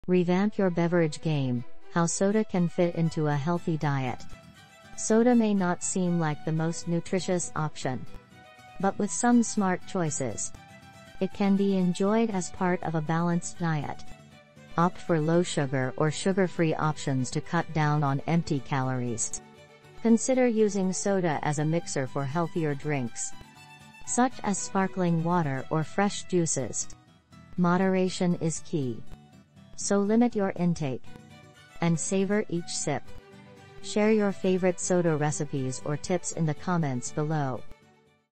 Revamp your beverage game: how soda can fit into a healthy diet. Soda may not seem like the most nutritious option, but with some smart choices, it can be enjoyed as part of a balanced diet. Opt for low sugar or sugar-free options to cut down on empty calories. Consider using soda as a mixer for healthier drinks, such as sparkling water or fresh juices. Moderation is key, so limit your intake and savor each sip. Share your favorite soda recipes or tips in the comments below.